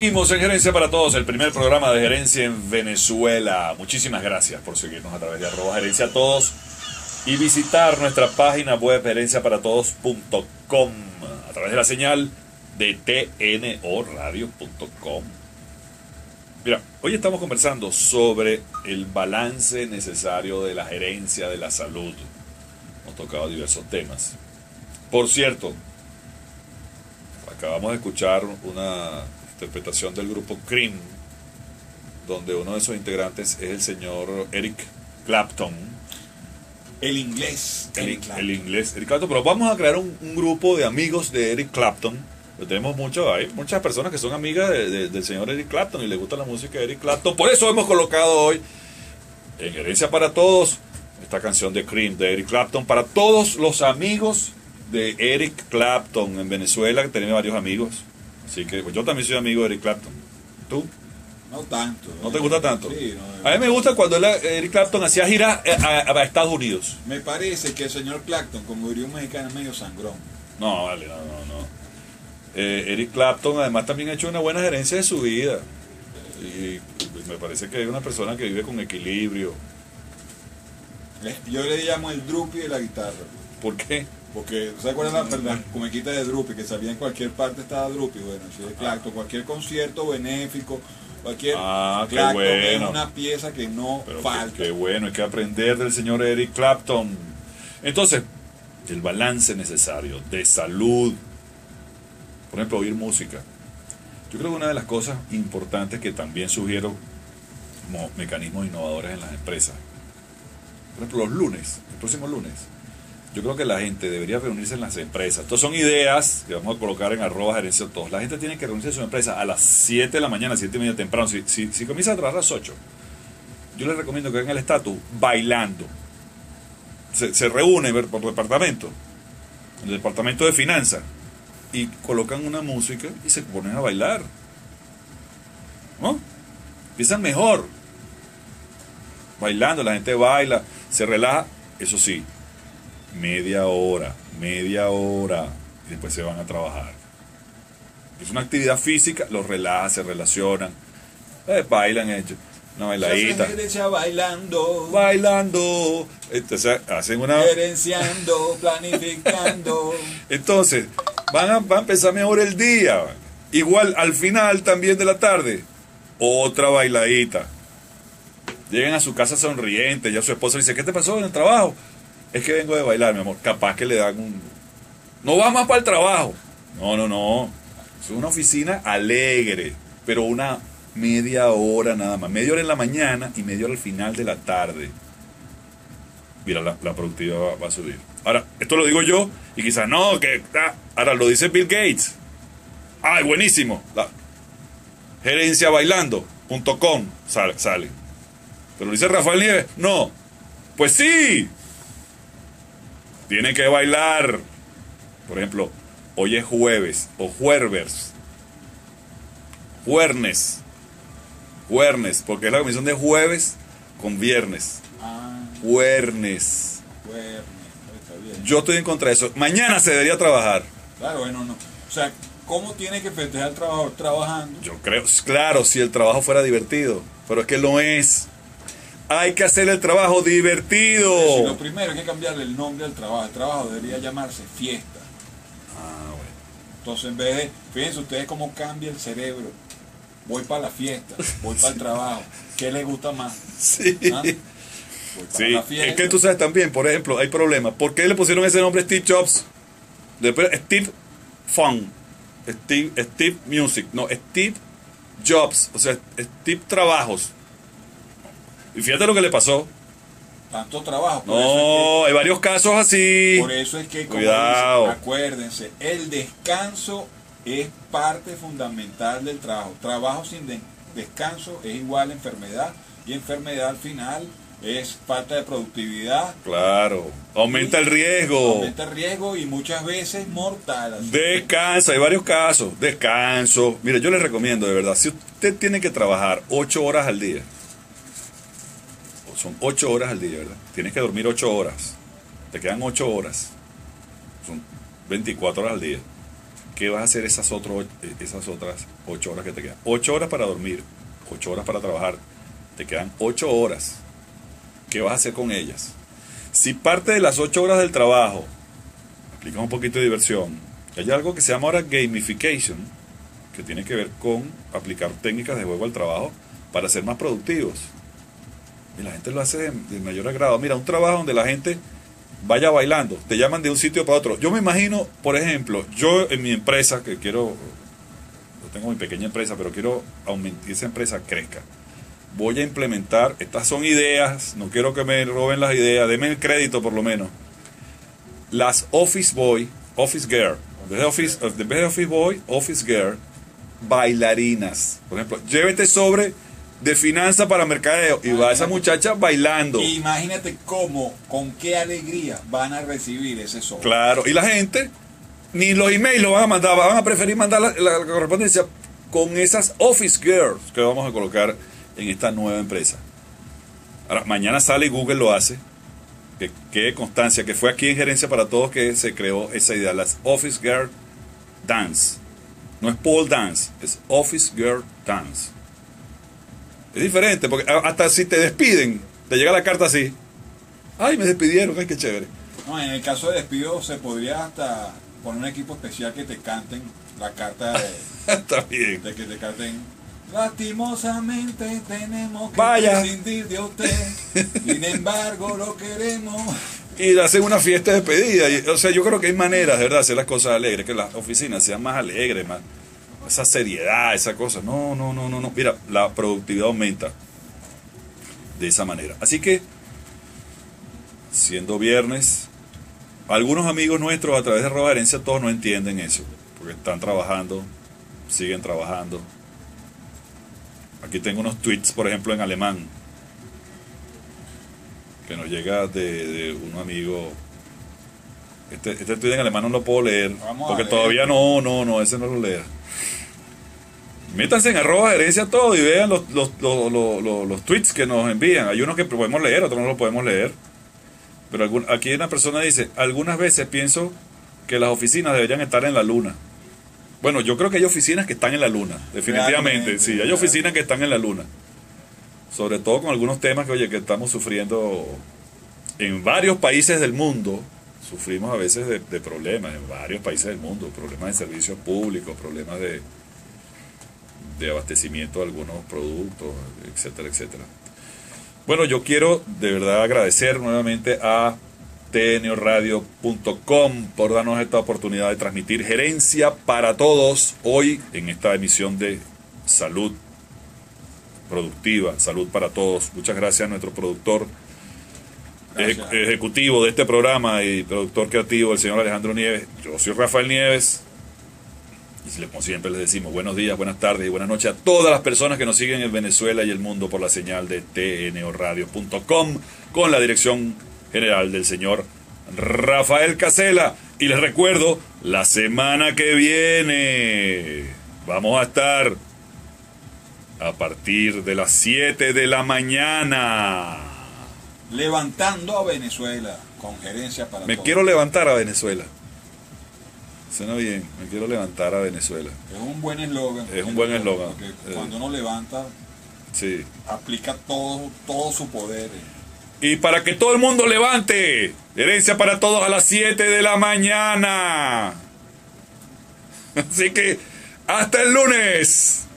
Seguimos en Gerencia para Todos, el primer programa de gerencia en Venezuela. Muchísimas gracias por seguirnos a través de @gerencia a todos y visitar nuestra página web gerenciaparatodos.com a través de la señal de tnoradio.com. Mira, hoy estamos conversando sobre el balance necesario de la gerencia de la salud. Hemos tocado diversos temas. Por cierto, acabamos de escuchar una interpretación del grupo Cream, donde uno de sus integrantes es el señor Eric Clapton. El inglés. El inglés Eric Clapton. Pero vamos a crear un grupo de amigos de Eric Clapton. Tenemos hay muchas personas que son amigas del señor Eric Clapton y les gusta la música de Eric Clapton. Por eso hemos colocado hoy en Gerencia para Todos esta canción de Cream de Eric Clapton para todos los amigos de Eric Clapton en Venezuela, que tenemos varios amigos. Así que pues, yo también soy amigo de Eric Clapton. ¿Tú? No tanto. ¿No te gusta tanto? Sí, a mí me gusta cuando Eric Clapton hacía giras a Estados Unidos. Me parece que el señor Clapton, como diría un mexicano, es medio sangrón. No, vale, no. Eric Clapton además también ha hecho una buena gerencia de su vida. Y me parece que es una persona que vive con equilibrio. Yo le llamo el Drupi de la guitarra. ¿Por qué? Porque, ¿sabes cuál es la comiquita de Drupi? Que salía en cualquier parte, estaba Drupi. Bueno, así de Clapton, cualquier concierto benéfico, cualquier qué Clapton bueno. es una pieza que no Pero falta. qué bueno, hay que aprender del señor Eric Clapton. Entonces, el balance necesario de salud. Por ejemplo, oír música. Yo creo que una de las cosas importantes que también sugiero como mecanismos innovadores en las empresas. Por ejemplo, los lunes, el próximo lunes. Yo creo que la gente debería reunirse en las empresas. Estas son ideas que vamos a colocar en @gerencia todos. La gente tiene que reunirse en su empresa a las 7 de la mañana, 7:30 temprano. Si comienza a trabajar a las 8, yo les recomiendo que hagan el estatus bailando. Se reúnen por departamento, en el departamento de finanzas, y colocan una música y se ponen a bailar. ¿No? Empiezan mejor. Bailando, la gente baila, se relaja, eso sí. Media hora, y después se van a trabajar. Es una actividad física, los relaja, se relacionan, bailan, una bailadita. Bailando. Entonces hacen una. Gerenciando, planificando. Entonces, van a empezar mejor el día. Igual al final también de la tarde, otra bailadita. Llegan a su casa sonrientes, ya su esposa le dice, ¿qué te pasó en el trabajo? Es que vengo de bailar, mi amor. Capaz que le dan un... No va más para el trabajo. No. Es una oficina alegre, pero una media hora nada más. Media hora en la mañana y media hora al final de la tarde. Mira, la productividad va a subir. Ahora, esto lo digo yo y quizás no, que... ahora lo dice Bill Gates. ¡Ay, buenísimo! Gerenciabailando.com sale. Pero lo dice Rafael Nieves. No. Pues sí. Tiene que bailar. Por ejemplo, hoy es jueves o jueves. Juernes, porque es la combinación de jueves con viernes. Juernes. Está bien. Yo estoy en contra de eso. Mañana se debería trabajar. Claro, bueno, no. O sea, ¿cómo tiene que festejar el trabajador trabajando? Yo creo, claro, si el trabajo fuera divertido. Pero es que no es. Hay que hacer el trabajo divertido. Si lo primero es que cambiarle el nombre al trabajo. El trabajo debería llamarse fiesta. Bueno. Entonces, en vez de, fíjense ustedes cómo cambia el cerebro. Voy para la fiesta, voy para el trabajo. ¿Qué les gusta más? Sí. Voy para la fiesta. Es que tú sabes también, por ejemplo, hay problemas. ¿Por qué le pusieron ese nombre Steve Jobs? Después Steve Fun, Steve Music, no, Steve Jobs, o sea, Steve Trabajos. Y fíjate lo que le pasó. Tanto trabajo. No, hay varios casos así. Por eso es que, como cuidado. dicen, acuérdense, el descanso es parte fundamental del trabajo. Trabajo sin descanso es igual a enfermedad, y enfermedad al final es falta de productividad. Claro, aumenta el riesgo. Aumenta el riesgo y muchas veces mortal. Descansa, hay varios casos. Descanso. Mire, yo les recomiendo, de verdad, si usted tiene que trabajar 8 horas al día, son 8 horas al día, ¿verdad? Tienes que dormir 8 horas. Te quedan 8 horas. Son 24 horas al día. ¿qué vas a hacer esas otras 8 horas que te quedan? 8 horas para dormir, 8 horas para trabajar, te quedan 8 horas. ¿Qué vas a hacer con ellas? Si parte de las 8 horas del trabajo aplicas un poquito de diversión, hay algo que se llama ahora gamification, que tiene que ver con aplicar técnicas de juego al trabajo para ser más productivos. Y la gente lo hace de mayor agrado. Mira, un trabajo donde la gente vaya bailando, te llaman de un sitio para otro. Yo me imagino, por ejemplo, yo en mi empresa, que quiero, yo tengo mi pequeña empresa, pero quiero aumentar, esa empresa crezca. Voy a implementar, estas son ideas, no quiero que me roben las ideas, denme el crédito por lo menos. Las Office Boy, Office Girl, en vez de Office Boy, Office Girl, bailarinas. Por ejemplo, llévete sobre de finanzas para mercadeo y va esa muchacha bailando. Imagínate cómo, con qué alegría van a recibir ese sobre. Claro, y la gente ni los emails lo van a mandar, van a preferir mandar la correspondencia con esas Office Girls que vamos a colocar en esta nueva empresa. Ahora, mañana sale y Google lo hace. Que quede constancia que fue aquí en Gerencia para Todos que se creó esa idea, las Office Girl Dance. No es pole dance, es Office Girl Dance. Es diferente, porque hasta si te despiden, te llega la carta así. Ay, me despidieron, ay, qué chévere. No, en el caso de despido se podría hasta poner un equipo especial que te canten la carta de, Está bien. de que te canten. Lastimosamente tenemos que Vaya. prescindir de usted, sin embargo lo queremos. Y hacen una fiesta de despedida. O sea, yo creo que hay maneras, de verdad, de hacer las cosas alegres, que las oficinas sean más alegres, más esa seriedad, esa cosa. No. Mira, la productividad aumenta de esa manera. Así que, siendo viernes, algunos amigos nuestros a través de Arroba Gerencia todos no entienden eso, porque están trabajando, siguen trabajando. Aquí tengo unos tweets, por ejemplo, en alemán, que nos llega de un amigo. Este tweet en alemán no lo puedo leer, Vamos porque a leer. todavía no, ese no lo lea. Métanse en Arroba Gerencia todo y vean los tweets que nos envían. Hay unos que podemos leer, otros no los podemos leer. Pero aquí una persona dice, algunas veces pienso que las oficinas deberían estar en la luna. Bueno, yo creo que hay oficinas que están en la luna, definitivamente. Realmente, Sí, hay oficinas que están en la luna. Sobre todo con algunos temas que, oye, que estamos sufriendo en varios países del mundo. Sufrimos a veces de problemas en varios países del mundo, problemas de servicios públicos, problemas de abastecimiento de algunos productos, etcétera, etcétera. Bueno, yo quiero de verdad agradecer nuevamente a tnradio.com por darnos esta oportunidad de transmitir Gerencia para Todos hoy en esta emisión de Salud Productiva, Salud para Todos. Muchas gracias a nuestro productor ejecutivo de este programa y productor creativo, el señor Alejandro Nieves. Yo soy Rafael Nieves y como siempre les decimos buenos días, buenas tardes y buenas noches a todas las personas que nos siguen en Venezuela y el mundo por la señal de tnradio.com con la dirección general del señor Rafael Casela. Y les recuerdo, la semana que viene vamos a estar a partir de las 7 de la mañana. Levantando a Venezuela con Gerencia para Me Todos. quiero levantar a Venezuela. Suena bien, me quiero levantar a Venezuela. Es un buen eslogan. Es un buen eslogan. Porque cuando uno levanta, Sí. aplica todo su poder. Y para que todo el mundo levante, Gerencia para Todos a las 7 de la mañana. Así que, hasta el lunes.